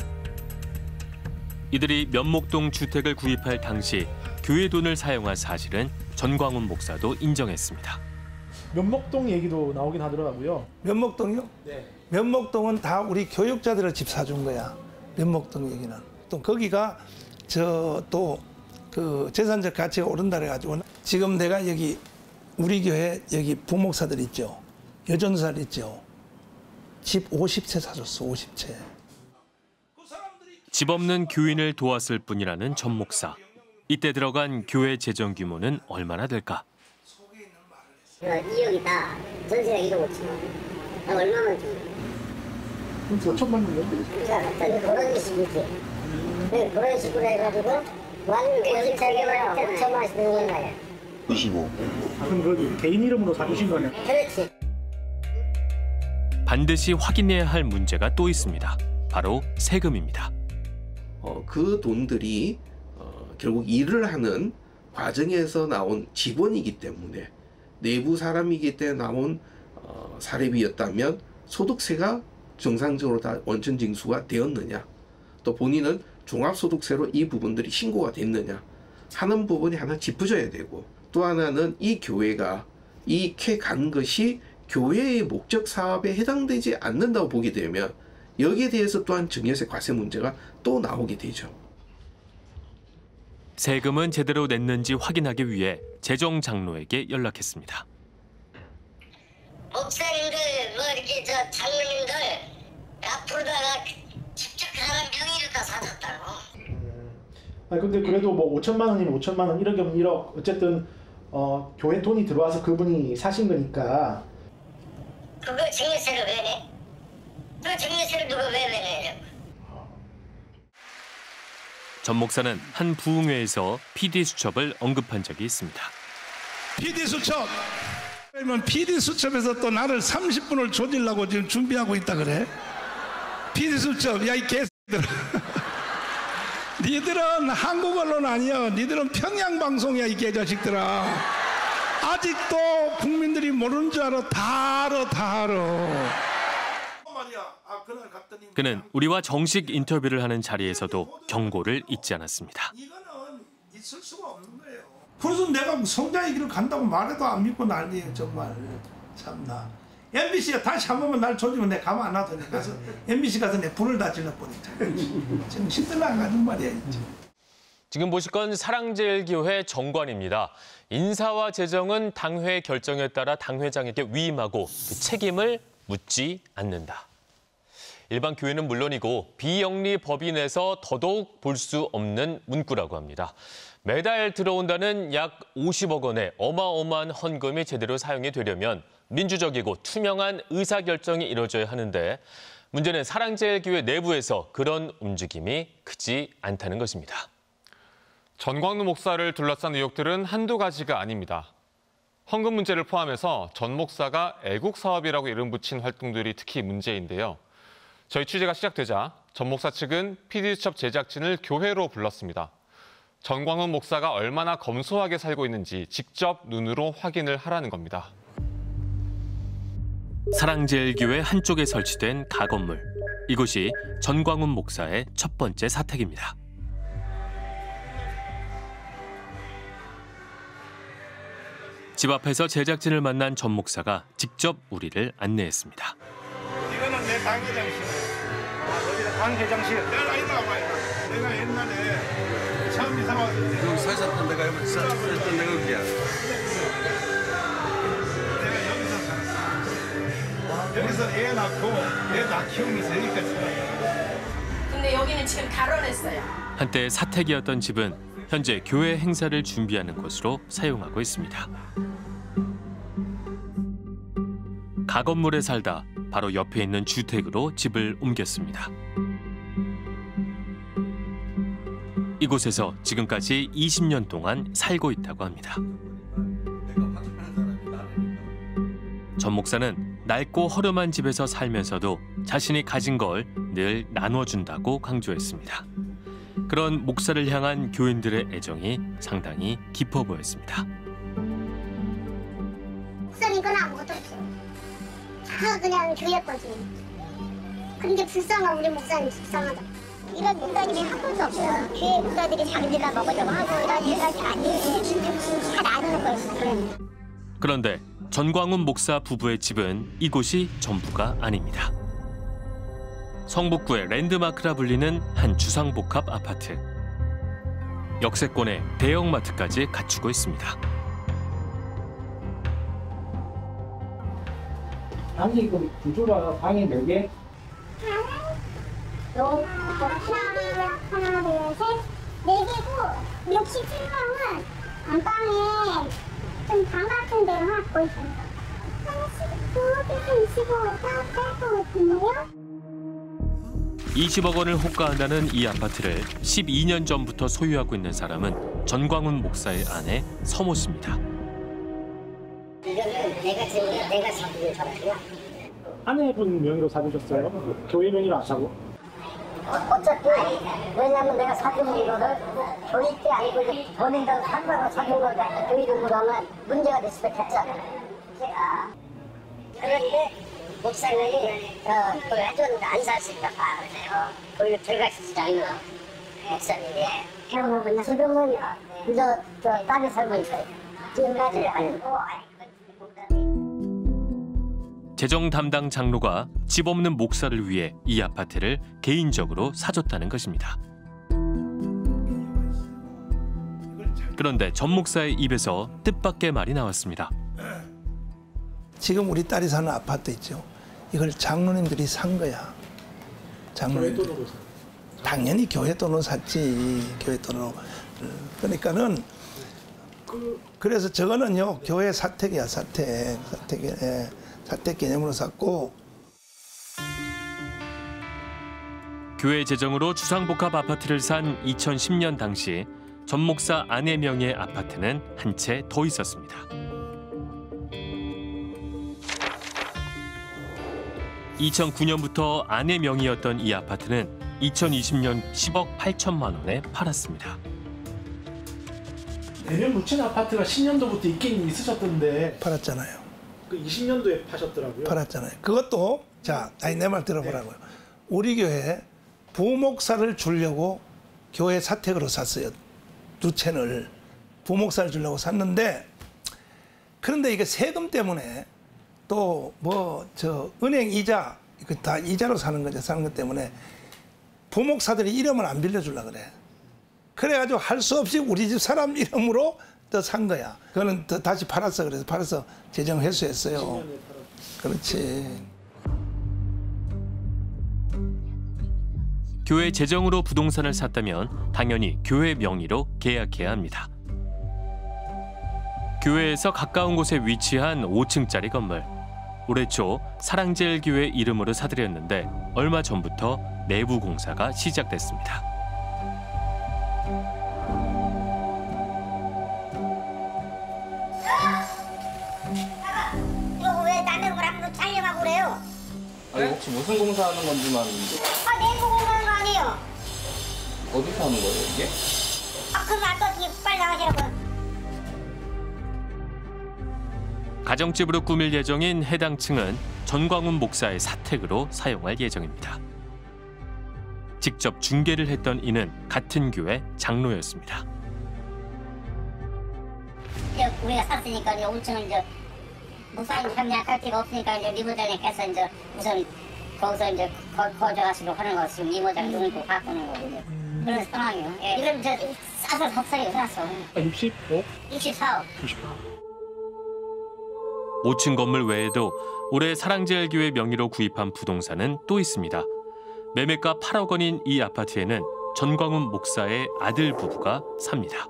S1: 이들이 면목동 주택을 구입할 당시 교회 돈을 사용한 사실은 전광훈 목사도 인정했습니다.
S11: 면목동 얘기도 나오긴 하더라고요.
S2: 면목동이요?
S11: 네.
S2: 면목동은 다 우리 교육자들을 집 사준 거야. 면목동 얘기는. 또 거기가 저 또 그 재산적 가치가 오른다 그래가지고 지금 내가 여기 우리 교회 여기 부목사들 있죠. 여전사들 있죠. 집 오십 채 사줬어. 오십 채.
S1: 집 없는 교인을 도왔을 뿐이라는 전 목사. 이때 들어간 교회 재정 규모는 얼마나 될까?
S9: 이억이다. 전세가 일억 오천만. 얼마만 줘?
S11: 오천만 원이요?
S9: 그런 식이지. 그런 식으로 해가지고 완전 재개발 오천만 원씩 드는 거예요.
S11: 구십오. 그럼 그 개인 이름으로 사주신 거네.
S9: 그렇지.
S1: 반드시 확인해야 할 문제가 또 있습니다. 바로 세금입니다.
S8: 어, 그 돈들이 어, 결국 일을 하는 과정에서 나온 직원이기 때문에 내부 사람이기 때문에 나온 어, 사례비였다면 소득세가 정상적으로 다 원천 징수가 되었느냐, 또 본인은 종합소득세로 이 부분들이 신고가 됐느냐 하는 부분이 하나 짚어져야 되고, 또 하나는 이 교회가 이렇게 간 것이 교회의 목적 사업에 해당되지 않는다고 보게 되면 여기에 대해서 또한 증여세 과세 문제가 또 나오게 되죠.
S1: 세금은 제대로 냈는지 확인하기 위해 재정 장로에게 연락했습니다.
S9: 목사님들, 뭐 이렇게 저 장로님들 앞으로다가 직접 그 사람 명의를 다 사줬다고.
S11: 아니 근데 그래도 뭐 오천만 원이면 오천만 원, 일억이면 일억, 어쨌든 어, 교회 돈이 들어와서 그분이 사신 거니까.
S9: 그거 증여세를 왜 내? 그 증여세를 누가 왜 내냐고.
S1: 전 목사는 한 부흥회에서 피디수첩을 언급한 적이 있습니다.
S21: 피디수첩! 그러면 피디수첩에서 또 나를 삼십 분을 조지려고 지금 준비하고 있다 그래? 피디수첩, 야 이 개새들아. 니들은 한국 언론 아니야. 니들은 평양방송이야 이 개자식들아. 아직도 국민들이 모르는 줄 알아. 다 알아, 다 알아.
S1: 그는 우리와 정식 인터뷰를 하는 자리에서도 경고를 잊지 않았습니다.
S2: 이거는 있을 수가 없는 거예요. 그래서 내가 성장의 길을 간다고 말해도 안 믿고 난리예요. 정말 참나. 엠비씨가 다시 한 번만 날 조지면 내가 가만 안 하더니 가서 엠비씨 가서 내 불을 다 질러버리자. 지금 시들나가는 말이야. 이제.
S1: 지금 보실 건 사랑제일교회 정관입니다. 인사와 재정은 당회 결정에 따라 당회장에게 위임하고 그 책임을 묻지 않는다. 일반 교회는 물론이고 비영리 법인에서 더더욱 볼 수 없는 문구라고 합니다. 매달 들어온다는 약 오십억 원의 어마어마한 헌금이 제대로 사용이 되려면 민주적이고 투명한 의사결정이 이루어져야 하는데 문제는 사랑제일교회 내부에서 그런 움직임이 크지 않다는 것입니다.
S5: 전광훈 목사를 둘러싼 의혹들은 한두 가지가 아닙니다. 헌금 문제를 포함해서 전 목사가 애국 사업이라고 이름 붙인 활동들이 특히 문제인데요. 저희 취재가 시작되자 전 목사 측은 피디수첩 제작진을 교회로 불렀습니다. 전광훈 목사가 얼마나 검소하게 살고 있는지 직접 눈으로 확인을 하라는 겁니다.
S1: 사랑제일교회 한쪽에 설치된 가건물. 이곳이 전광훈 목사의 첫 번째 사택입니다. 집 앞에서 제작진을 만난 전 목사가 직접 우리를 안내했습니다.
S21: 이거는 내 당회장실. 아, 당회장실. 내가 아니다, 아니다. 내가 옛날에 처음 이사 왔을 때. 여기 살았던 데가 여기 살았던 데가 여기야. 내가 여기서 살았어. 여기서 애 낳고 애 다 키우면서 여기까지 살았어.
S18: 근데 여기는 지금 가로냈어요.
S1: 한때 사택이었던 집은 현재 교회 행사를 준비하는 곳으로 사용하고 있습니다. 가건물에 살다 바로 옆에 있는 주택으로 집을 옮겼습니다. 이곳에서 지금까지 이십 년 동안 살고 있다고 합니다. 전 목사는 낡고 허름한 집에서 살면서도 자신이 가진 걸 늘 나눠준다고 강조했습니다. 그런 목사를 향한 교인들의 애정이 상당히 깊어 보였습니다.
S10: 목사님 건 아무것도 없어. 다 그냥 교회 거지. 그런데 불쌍한 우리 목사님 불쌍하다. 이런 목사님이 한 번도 없어요. 교회 목사들이 자기들만 먹으려고 하고 이런 일까지 아니에요. 다 나누는 거였어요.
S1: 그런데 전광훈 목사 부부의 집은 이곳이 전부가 아닙니다. 성북구의 랜드마크라 불리는 한 주상복합 아파트. 역세권에 대형마트까지 갖추고 있습니다.
S11: 방이 그 구조가 방이 몇 개?
S10: 하나, 하나, 둘, 셋, 네 개고 육십칠 방은 안방에 좀 방 같은 데로 하나 더 있어요. 한 십구 개에서 이십오 짤것 같은데요?
S1: 이십억 원을 호가한다는 이 아파트를 십이 년 전부터 소유하고 있는 사람은 전광훈 목사의 아내 서모 씨입니다.
S9: 이거는 내가 지금 내가 사준 사람이야.
S11: 아내분 명의로 사주셨어요? 교회 명의로 안 사고?
S9: 어, 어차피 왜냐면 내가 사준 이거를 교회 때 아니고 이제 본인들 산다고 사준 거가 교회 등으로 하면 문제가 될 수도 있잖아. 제가 그런데 목사님이 어, 그걸 해줬는데 안 살 수 있다 봐. 그래요. 거기로 들어가시잖아요. 목사님이. 해보면 지금은 그저 저 땅에 살고 있어요. 지금까지 아니고.
S1: 재정 담당 장로가 집 없는 목사를 위해 이 아파트를 개인적으로 사줬다는 것입니다. 그런데 전 목사의 입에서 뜻밖의 말이 나왔습니다.
S2: 지금 우리 딸이 사는 아파트 있죠. 이걸 장로님들이 산 거야. 장로님들. 당연히 교회 돈으로 샀지. 교회 돈으로. 그러니까는 그래서 저거는요 교회 사택이야 사택. 사택, 예, 사택 개념으로 샀고.
S1: 교회 재정으로 주상복합 아파트를 산 이천십 년 당시 전 목사 아내 명의의 아파트는 한 채 더 있었습니다. 이천구 년부터 아내 명의였던 이 아파트는 이천이십 년 십억 팔천만 원에 팔았습니다.
S11: 내년 묻힌 아파트가 십 년도부터 있긴 있으셨던데
S2: 팔았잖아요.
S11: 그 이십 년도에 파셨더라고요.
S2: 팔았잖아요. 그것도 자, 아니 내 말 들어보라고요. 네. 우리 교회 부목사를 주려고 교회 사택으로 샀어요. 두 채를 부목사를 주려고 샀는데 그런데 이게 세금 때문에 또 뭐 저 은행 이자 이거 다 이자로 사는 거죠. 사는 것 때문에 부목사들이 이름을 안 빌려주려 그래. 그래가지고 할 수 없이 우리 집 사람 이름으로 또 산 거야. 그거는 또 다시 팔았어. 그래서 팔아서 재정 회수했어요. 그렇지.
S1: 교회 재정으로 부동산을 샀다면 당연히 교회 명의로 계약해야 합니다. 교회에서 가까운 곳에 위치한 오 층짜리 건물. 올해 초 사랑제일교회 이름으로 사들였는데 얼마 전부터 내부 공사가 시작됐습니다.
S9: 이거 왜 남의 거랑 촬영하고 그래요?
S6: 아니 혹시 무슨 공사하는 건지만.
S9: 아 내부 공사하는 거 아니에요?
S6: 어디서 하는 거예요 이게?
S9: 아 그럼 안 떠지 빨리 나가시라고요.
S1: 가정집으로 꾸밀 예정인 해당 층은 전광훈 목사의 사택으로 사용할 예정입니다. 직접 중개를 했던 이는 같은 교회 장로였습니다.
S9: 이제 우리가 샀으니까 이제 오 층을 이제 목사님 협력할 데가 없으니까 이제 리모델링 해서 이제 우선 거기서 이제 거, 거주하시고 하는 거 지금 리모델링 누르고 바꾸는 거고 이제 그런 상황이에요. 예, 이건 이제 싸서 법사위에 해놨어.
S11: 아, 육십오?
S9: 육십사억.
S1: 오 층 건물 외에도 올해 사랑제일교회 명의로 구입한 부동산은 또 있습니다. 매매가 팔억 원인 이 아파트에는 전광훈 목사의 아들 부부가 삽니다.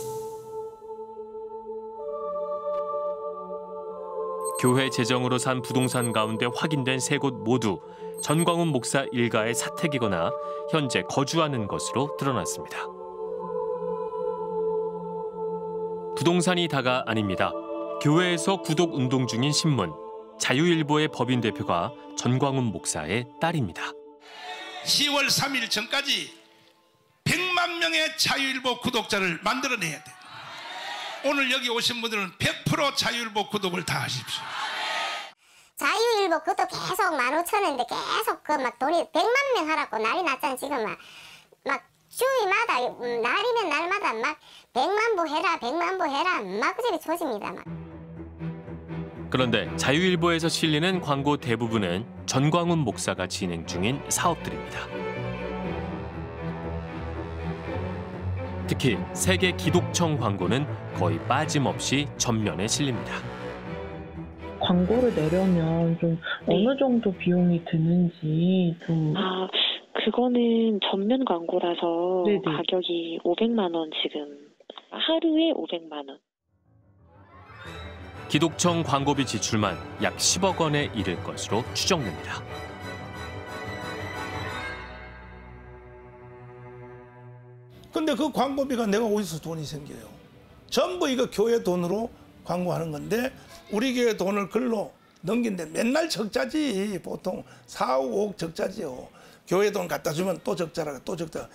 S1: 교회 재정으로 산 부동산 가운데 확인된 세 곳 모두 전광훈 목사 일가의 사택이거나 현재 거주하는 것으로 드러났습니다. 부동산이 다가 아닙니다. 교회에서 구독 운동 중인 신문 자유일보의 법인 대표가 전광훈 목사의 딸입니다.
S17: 시월 삼일 전까지 백만 명의 자유일보 구독자를 만들어내야 돼. 오늘 여기 오신 분들은 백 퍼센트 자유일보 구독을 다 하십시오.
S9: 자유일보 그것도 계속 만 오천 원인데 계속 그 막 돈이 백만 명 하라고 난리 났잖아. 지금 막, 막 주위마다 음, 날이면 날마다 막 백만 부 해라 백만 부 해라 막 그저리 조집니다. 막.
S1: 그런데 자유일보에서 실리는 광고 대부분은 전광훈 목사가 진행 중인 사업들입니다. 특히 세계 기독청 광고는 거의 빠짐없이 전면에 실립니다.
S14: 광고를 내려면 좀 어느 정도 비용이 드는지 좀.
S12: 아, 그거는 전면 광고라서
S14: 네네.
S12: 가격이 오백만 원 지금 하루에 오백만 원.
S1: 기독청 광고비 지출만 약 십억 원에 이를 것으로 추정됩니다.
S2: 근데 그 광고비가 내가 어디서 돈이 생겨요? 전부 이거 교회 돈으로 광고하는 건데 우리 교회 돈을 글로 넘긴데 맨날 적자지. 보통 사억, 오억 적자지요. 교회 돈 갖다 주면 또 적자라 또 적자.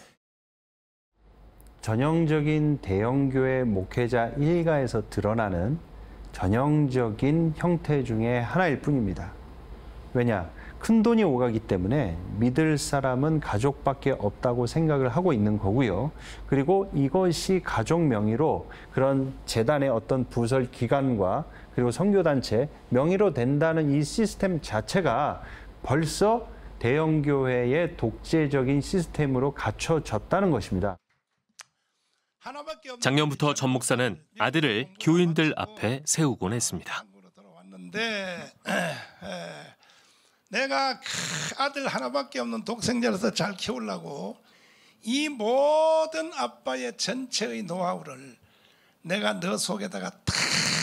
S13: 전형적인 대형교회 목회자 일가에서 드러나는 전형적인 형태 중에 하나일 뿐입니다. 왜냐? 큰 돈이 오가기 때문에 믿을 사람은 가족밖에 없다고 생각을 하고 있는 거고요. 그리고 이것이 가족 명의로 그런 재단의 어떤 부설 기관과 그리고 선교단체 명의로 된다는 이 시스템 자체가 벌써 대형교회의 독재적인 시스템으로 갖춰졌다는 것입니다.
S1: 작년부터 전 목사는 아들을 교인들 앞에 세우곤 했습니다.
S21: 왔는데 내가 아들 하나밖에 없는 독생자로서 잘 키우려고 이 모든 아빠의 전체의 노하우를 내가 너 속에다가 다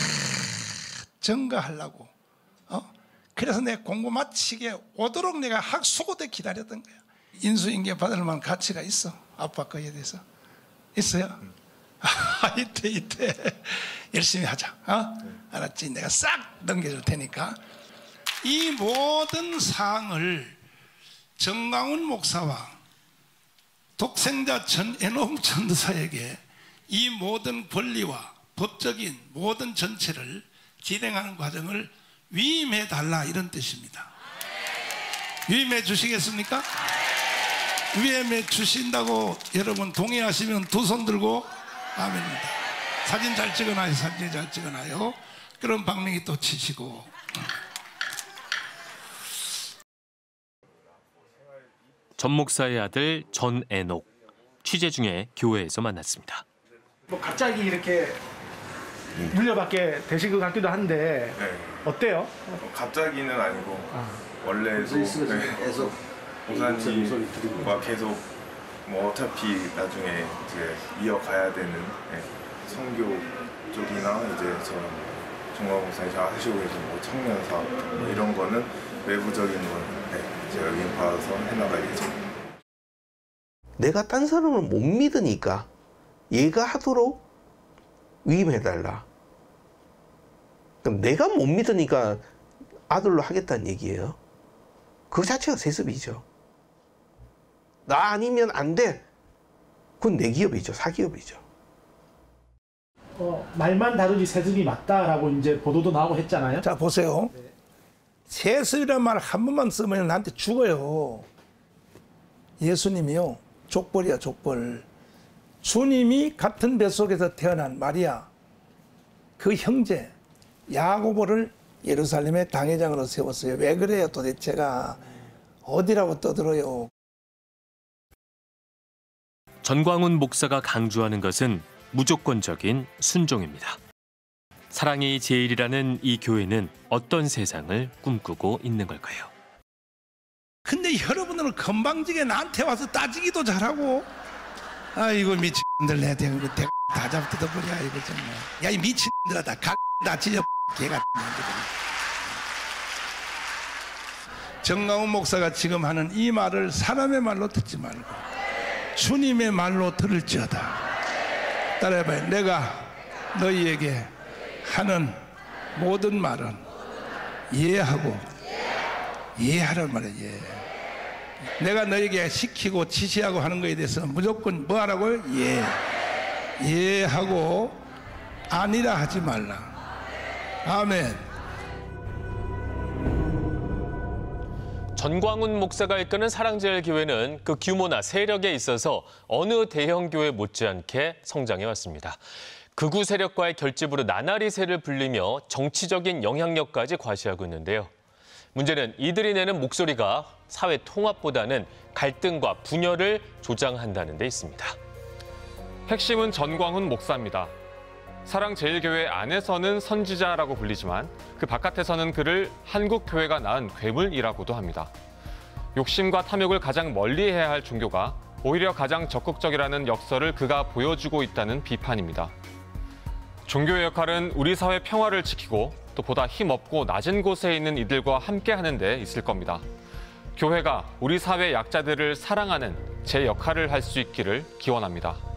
S21: 증거하려고 어? 그래서 내 공부 마치게 오도록 내가 학수고대 기다렸던 거야. 인수인계 받을 만한 가치가 있어. 아빠 거에 대해서 있어요? 아, 이때 이때 열심히 하자. 어? 알았지? 내가 싹 넘겨줄 테니까. 이 모든 사항을 정광훈 목사와 독생자 전애녹 전도사에게 이 모든 권리와 법적인 모든 전체를 진행하는 과정을 위임해 달라, 이런 뜻입니다. 위임해 주시겠습니까? 위임해 주신다고 여러분 동의하시면 두 손 들고 아멘입니다. 사진 잘 찍어놔요. 사진 잘 찍어놔요. 그럼 박명희 또 치시고.
S1: 전 목사의 아들 전애녹, 취재 중에 교회에서 만났습니다.
S11: 뭐 갑자기 이렇게 물려받게 되신 것 같기도 한데
S7: 네.
S11: 어때요?
S7: 어, 갑자기는 아니고
S11: 아.
S7: 원래도 네. 목사님과 계속 뭐 어차피 나중에 이제 이어가야 되는 네. 선교 쪽이나 이제 저 정광훈 목사님 하시고 계신 뭐 청년 사업 뭐 이런 거는 외부적인 거는 네. 제가 위임 받아서 해나갈 예정입니다.
S8: 내가 딴 사람을 못 믿으니까 얘가 하도록 위임해달라. 그럼 내가 못 믿으니까 아들로 하겠다는 얘기예요. 그 자체가 세습이죠. 나 아니면 안 돼. 그건 내 기업이죠. 사기업이죠.
S11: 어, 말만 다르지 세습이 맞다라고 이제 보도도 나오고 했잖아요.
S2: 자, 보세요. 네. 세습이란 말 한 번만 쓰면 나한테 죽어요. 예수님이요. 족벌이야, 족벌. 주님이 같은 뱃속에서 태어난 마리아, 그 형제 야고보를 예루살렘의 당회장으로 세웠어요. 왜 그래요 도대체가. 어디라고 떠들어요.
S1: 전광훈 목사가 강조하는 것은 무조건적인 순종입니다. 사랑이 제일이라는 이 교회는 어떤 세상을 꿈꾸고 있는 걸까요?
S21: 근데 여러분들은 건방지게 나한테 와서 따지기도 잘하고, 아이고 미친들 내 대고 다 잡뜯어버려. 이거 정말. 야 이 미친들아 다 각 다 찢어 개가. 정광훈 목사가 지금 하는 이 말을 사람의 말로 듣지 말고 주님의 말로 들을지어다. 따라해봐요. 내가 너희에게 하는 모든 말은 이해하고 이해하란 말이에요. 이해. 내가 너에게 시키고 지시하고 하는 것에 대해서 무조건 뭐 하라고요? 예. 이해하고 아니라 하지 말라. 아멘.
S1: 전광훈 목사가 이끄는 사랑제일교회는 그 규모나 세력에 있어서 어느 대형 교회 못지않게 성장해 왔습니다. 극우 세력과의 결집으로 나날이 새를 불리며 정치적인 영향력까지 과시하고 있는데요. 문제는 이들이 내는 목소리가 사회 통합보다는 갈등과 분열을 조장한다는 데 있습니다.
S5: 핵심은 전광훈 목사입니다. 사랑제일교회 안에서는 선지자라고 불리지만 그 바깥에서는 그를 한국교회가 낳은 괴물이라고도 합니다. 욕심과 탐욕을 가장 멀리해야 할 종교가 오히려 가장 적극적이라는 역설을 그가 보여주고 있다는 비판입니다. 종교의 역할은 우리 사회 평화를 지키고 또 보다 힘없고 낮은 곳에 있는 이들과 함께하는 데 있을 겁니다. 교회가 우리 사회 약자들을 사랑하는 제 역할을 할 수 있기를 기원합니다.